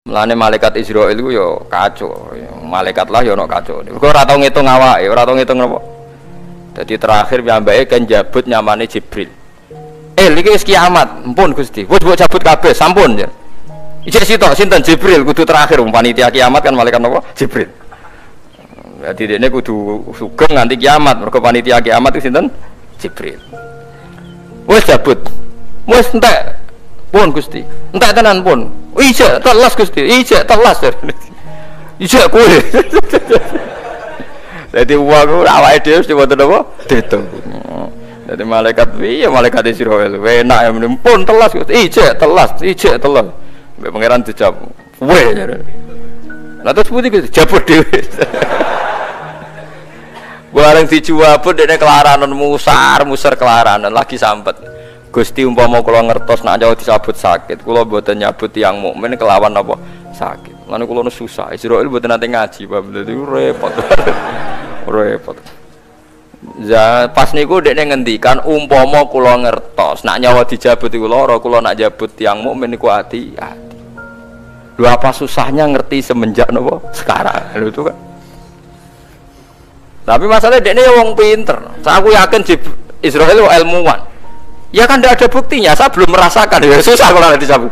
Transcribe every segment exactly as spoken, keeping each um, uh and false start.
Mulane malaikat Israil iku yo kacau, malaikat lah yo ono kacau. Kok ora tau ngitung awake, ora tau ngitung napa. Dadi terakhir piyambake kan jabut nyamane Jibril. Eh, iki wis kiamat, ampun Gusti. Wis mbok cabut kabeh, sampun ya. Ijek sitok sinten Jibril kudu terakhir panitia kiamat kan malaikat napa? Jibril. Dadi dene kudu sugeng nganti kiamat, mergo panitia kiamat itu sinten? Jibril. Wis cabut. Wis entek. Pun Gusti. Entek tenan pun. Ijek telas Gusti, ijek telas. Ijek kowe. Dadi wong awake dhewe mesti wonten apa? Ditung. Dadi malaikat piye malaikat Israil. Enak ya pun telas Gusti. Ijek telas, ijek telas. Mbek pangeran dijawab. Kowe. Lah terus putih Gusti jabut dhewe. Bareng dijawab dene kelaranan musar, musar kelaranan lagi sampet. Gusti umpama kula ngertos nek nyawa disabut sakit, kula mboten nyabut tiyang mukmin kelawan apa sakit. Lan kula nu susah, Israil mboten nate ngaji, Pak. Dadi repot. Repot. Ya pas niku dekne ngendikan umpama kula ngertos nek nyawa dijabut iku lara, kula nak jabut tiyang mukmin niku ati-ati. Lho apa susahnya ngerti semenjak napa sekarang. Lho itu kan. Tapi masalahnya dekne wong pinter. Aku yakin Israil ilmuwan. Ya kan tidak ada buktinya, saya belum merasakan, ya susah kalau nanti cabut.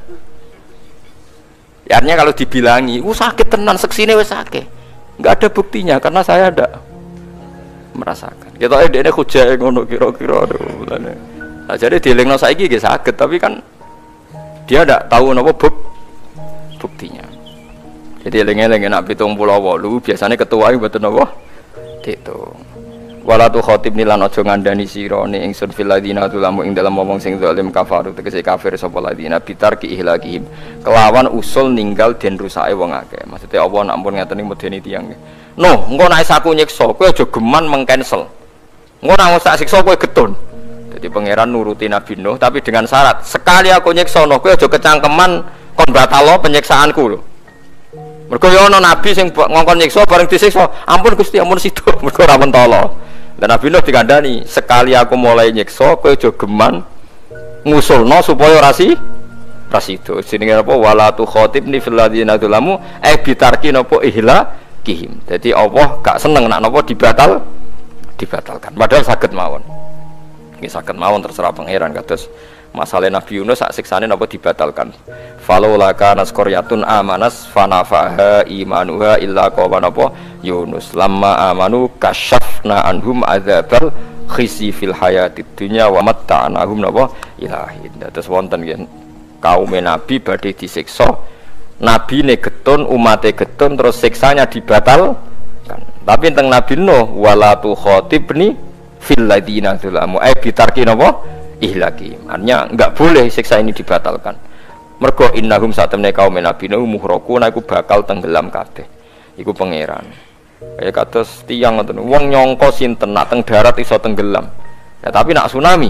Ya, artinya kalau dibilangi, uh sakit tenan, seksine wes sakit, nggak ada buktinya karena saya ada merasakan. Kita ada ini kujai ngono kira-kira, aduh, nah, jadi dilingno saiki gak sakit, tapi kan dia tidak tahu apa buk buktinya. Jadi eling-eling nak pitung pulau walu, biasanya ketua itu betul apa? Itu. Wala tu khatibni lan aja ngandani sira ni ingsun fil ladina tulamu ing dalam ngomong sing zalim kafaru tegese kafir sapa ladina bitarki ihlakihim kelawan usul ninggal den rusake wong akeh. Maksude apa nek ampun ngaten iki medeni tiyang. No, engko nek saku nyiksa kowe aja geman mengcancel. Engko nek sak siksa kowe getun. Jadi pangeran nuruti Nabi Nuh tapi dengan syarat sekali aku nyiksa no kowe aja kecangkeman kon batalo penyiksaanku lho. Mergo yo ana nabi sing ngongkon nyiksa bareng disiksa, ampun Gusti ampun sida mergo ora mentolo. Dan Nabi Nuh dikandani, sekali aku mulai nyiksa, kowe aja geman ngusulno supaya rasi rasi itu. Jenenge apa? Wala tu khatibni fil ladzina dzalamu eh bitarki napa ihla kihim. Jadi Allah gak seneng nak napa dibatal dibatalkan. Padahal saged mawon. Nggih saged mawon terserah pangeran kados masalah Nabi Yunus sak siksane napa dibatalkan. Falaula kana qaryatun amanas fanafaha imanuha illa qawan apa Yunus lamma amanu kasyafna anhum adzabal khisi fil hayatid dunya wa matta'nahum napa ilahin. Terus wonten nggih kaum Nabi badhe disiksa, nabi ne getun, umate getun terus siksanya dibatalkan. Tapi teng Nabi Nuh wala tu khatibni fil ladina zalamu ai bitarki napa ihlaki. Artinya enggak boleh siksa ini dibatalkan. Mergo innahum satemene kaum Nabi Nuh muhraku iku bakal tenggelam kabeh. Iku pangeran. Kaya kados tiyang ngoten. Wong nyangka sinten nak teng darat iso tenggelam. Ya tapi nak tsunami.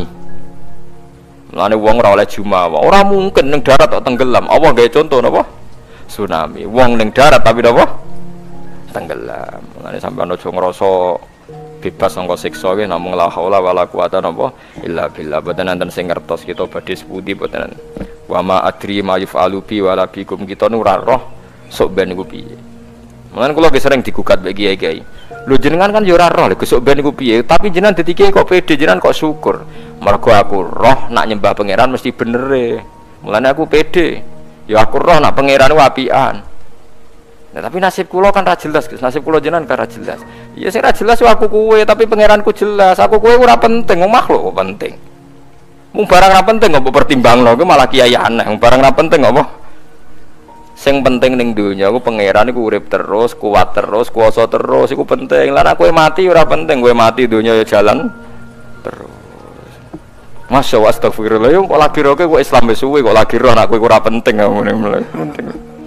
Mulane wong ora oleh jumawa. Ora mungkin ning darat kok tenggelam. Allah gawe contoh napa? Tsunami. Wong ning darat tapi napa? Tenggelam. Mulane sampeyan aja ngrasa bebas sangka siksa nggih namung la haula wala quwata napa illa billah. Boten enten sing ngertos kita badhe sepundi boten. Wa ma adri ma yufalu bi wala bikum kita nu ora roh sok ben niku piye. Mulane kula ge sering digugat mbek kiai-kiai. Lho jenengan kan yo ora roh lho sok ben niku piye, tapi jenengan dadi kiai kok pede, jenengan kok syukur. Mergo aku roh nak nyembah pangeran mesti bener e. Mulane aku pede. Ya aku roh nak pangeran ku apian. Nah, tapi nasib kula kan ra jelas, nasib kula jenengan kan ra jelas. Ya sing ra jelas aku kowe, tapi pangeranku jelas. Aku kowe ora penting, wong makhluk kok penting. Mung barang ra penting kok pertimbangno, ku malah kiai aneh. Mung barang ra penting apa? Sing penting ning donya ku pangeran iku urip terus, kuat terus, kuasa terus, iku penting. Lah nek kowe mati ora penting, kowe mati donya ya jalan terus. Masya Allah astagfirullah, yo kok lagi roke kok Islam wis suwe kok lagi roh nek kowe ora penting ngene penting.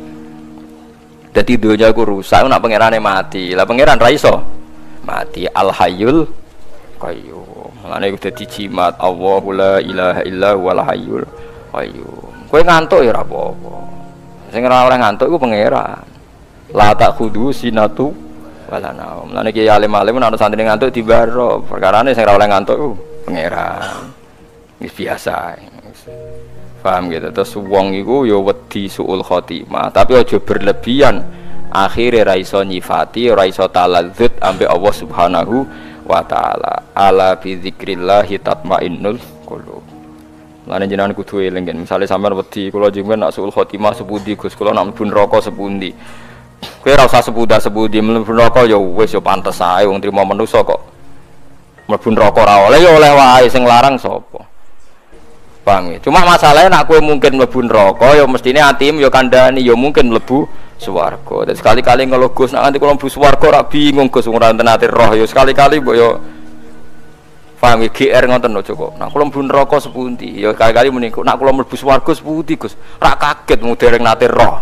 Dadi donya iku rusak nek pangerane mati. Lah pangeran ra iso mati al hayyul qayyum. Mulane iku dadi jimat Allahu la ilaha illa huwal hayyul qayyum. Kowe ngantuk ya ora apa-apa. Sing ora ora ngantuk iku pangeran. La ta'khudhu sinatu wala naum. Mulane ki alim-alim nek ana santri ngantuk dibaro. Perkarane sing ora oleh ngantuk iku pangeran. Wis biasa. Paham gitu. Terus wong iku ya wedi suul khotimah, tapi aja berlebihan. Akhire ra iso nyifati, ra iso taladzut ambek Allah Subhanahu wa taala. Ala bi dzikrillah tatmainnul qulub. Lan jenengan kudu eling kan. Misale sampean wedi kula jenengan nak suul khotimah sepundi Gus, kula nak mlebu neraka sepundi. Kowe ora usah sepuda sepundi mlebu neraka ya wis ya pantes ae wong trimo manusa kok. Mlebu neraka ora oleh ya oleh wae sing larang sapa. Paham ya? Cuma masalahnya nak kowe mungkin mlebu neraka ya mestine atimu ya kandhani ya mungkin mlebu swarga. Dan sekali-kali ngeluh Gus nak nganti kula mlebu swarga ora bingung Gus ora enten ati roh ya sekali-kali mbok ya paham ya G R ngoten lho kok. Nak kula mlebu neraka sepundi ya kali-kali muni nak kula mlebu swarga sepundi Gus. Ora kaget mung dereng nate roh.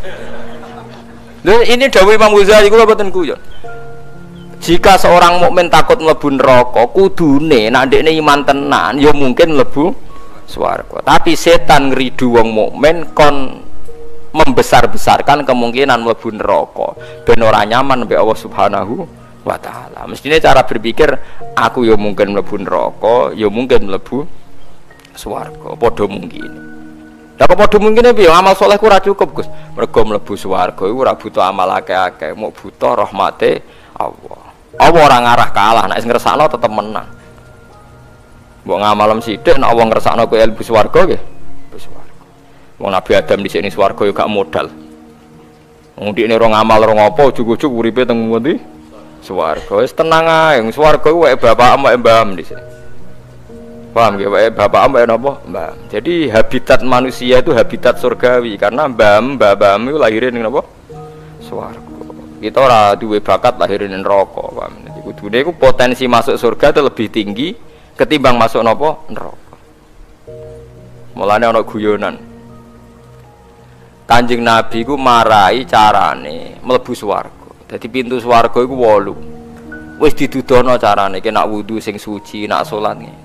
Lha ini dawuh Imam Ghazali kula boten guyon. Jika seorang mukmin takut mlebu neraka kudune nak ndekne iman tenan ya mungkin mlebu swarga. Tapi setan ngridu wong mukmin kon membesar-besarkan kemungkinan mlebu neraka ben ora nyaman mbek Allah Subhanahu wa taala. Mestine cara berpikir aku ya mungkin mlebu neraka, ya mungkin mlebu swarga. Padha mungkin. Lah kok padha mungkin piye amal saleh ku ora cukup, Gus. Mergo mlebu swarga iku ora butuh amal akeh-akeh, mung butuh rahmate Allah. Allah ora ngarah kalah, nek sing ngresakno tetep menang. Mbok ngamalem sithik nek wong ngersakno kowe ilmu swarga nggih. Wis swarga. Wong Nabi Adam dhisik ning swarga ya gak modal. Wong ndikne ora ngamal ora ngopo ujug-ujug uripe teng ngendi? Swarga. Wis tenang ae, swarga kuwi wae bapak ambek mbam dhisik. Paham nggih wae bapak ambek napa? Mbam. Jadi habitat manusia itu habitat surgawi karena mbam, mbam itu lahir ning napa? Swarga. Kita ora duwe bakat lahir ning neraka, paham. Jadi kudune iku potensi masuk surga itu lebih tinggi ketimbang masuk nopo neraka. Mulane ana guyonan. Kanjeng Nabi ku marai carane mlebu swarga. Dadi pintu swarga iku wolu. Wis didudono carane ki nak wudu sing suci, nak salat ngene.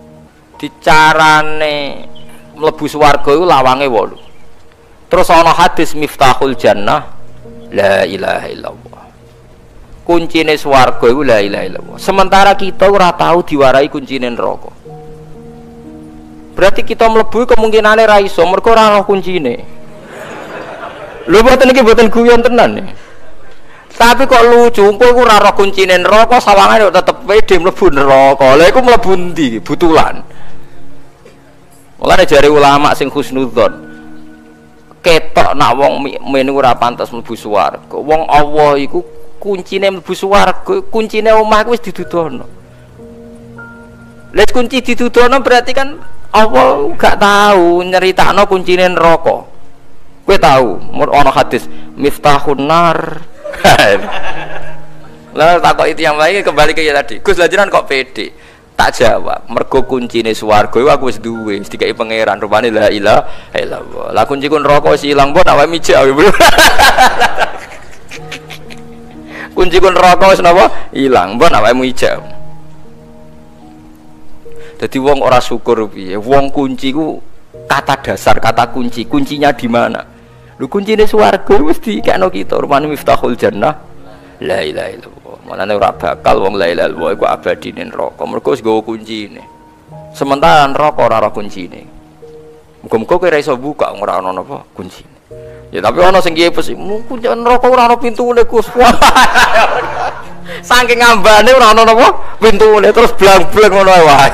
Dicarane mlebu swarga iku lawange wolu. Terus ana hadis Miftahul Jannah la ilaha illallah. Kuncine swarga iku la ilaha illallah. Sementara kita ora tahu diwarai kuncine neraka. Berarti kita mlebu kemungkinane ra iso mergo ora ana kuncine. Lho mboten iki mboten guyon tenan nih. Tapi kok lucu, kowe iku ora roh kuncine neraka sawangane kok tetep pede mlebu neraka. Lha iku mlebu ndi? Butulan. Mulane jare ulama sing husnudzon ketok nak wong men ora pantes mlebu swarga. Wong Allah iku kuncine mlebu swarga, kuncine omah wis didudono. Lha kunci didudono berarti kan Allah gak tahu nyeritakno kuncine neraka. Kowe tahu, ana hadis Miftahun Nar. Lah takok itu yang lain kembali ke ya tadi. Gus lajiran kok pede? Tak jawab, mergo kuncine swarga iku aku wis duwe, wis dikai pangeran. Rupane la ilaha illallah. Lah kunci ku neraka wis ilang mbok awake mijak. Kunci ku neraka wis napa? Ilang, mbok awake mijak. Dadi wong ora syukur piye? Wong kunci ku kata dasar, kata kunci. Kuncinya di mana? Lu kuncine swarga wis dikekno kita. Rupane Miftahul Jannah la ilaha illallah. Mulane ora bakal wong la ilaha illallah iku abadi ning neraka. Mergo wis nggawa kuncine. Sementara neraka ora ana kuncine. Muga-muga kowe ora iso buka ora ana napa kuncine. Ya tapi ana sing kiye pesi, kunci neraka ora ana pintune Gus. Saking ambane ora ana napa pintune terus blang-blang ngono wae.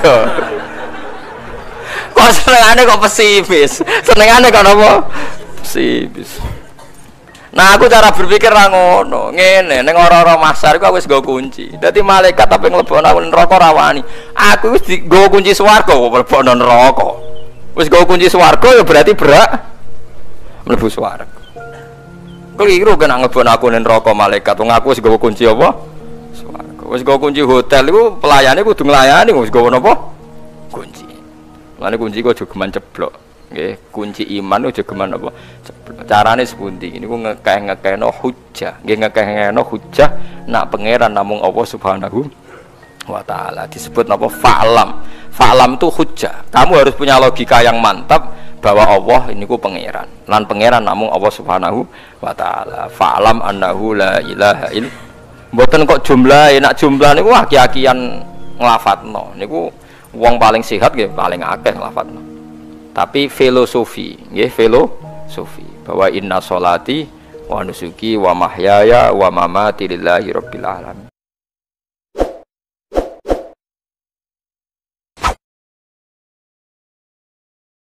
Kok senengane kok pesimis. Senengane kok napa? Pesimis. Nah aku cara berpikir ra ngono, ngene ning ora-ora masar iku aku wis nggo kunci. Dadi malaikat tapi nglebokno aku neraka ora wani. Aku wis nggo kunci swarga kok mlebokno neraka. Wis nggo kunci swarga ya berarti berak mlebu swarga. Keliru kan nglebokno aku ning neraka malaikat. Wong aku wis nggo kunci apa? Swarga. Wis nggo kunci hotel iku pelayane kudu nglayani wis nggo napa? Kunci. Lane kunci kok aja geman ceblok. Nggih, kunci iman aja geman apa? Ceblok. Carane sepundi? Niku ngekeh-ngekehno hujjah. Nggih ngekeh-ngekehno hujjah nak pangeran namung Allah Subhanahu wa taala. Disebut napa? Fa'lam. Fa'lam itu hujjah. Kamu harus punya logika yang mantap bahwa Allah niku pangeran. Lan pangeran namung Allah Subhanahu wa taala. Fa'lam annahu la ilaha illallah. Mboten kok jumlah, nak jumlah niku aki-akian nglafatno. Niku wong paling sehat nggih paling akeh nglafatno. tapi filosofi, nggih filosofi bahwa inna sholati wa nusuki wa mahyaya wa mamati lillahi rabbil alamin.